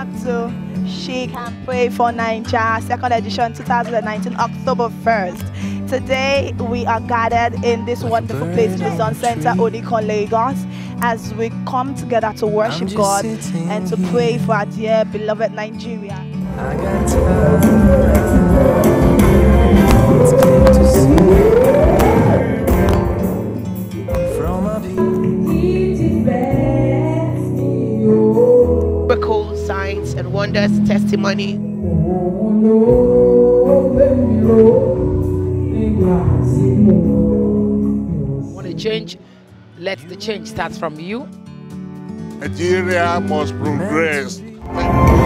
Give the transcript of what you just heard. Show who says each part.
Speaker 1: back to She Can Pray for Nigeria, second edition 2019, October 1st. Today we are gathered in this wonderful place, the Zone Center, Odikon, Lagos, as we come together to worship God and to pray for our dear beloved Nigeria.
Speaker 2: I got time. It's clear to see from up
Speaker 3: miracles, signs, and wonders, testimony. Want to change? Let the change start from you.
Speaker 4: Nigeria must progress.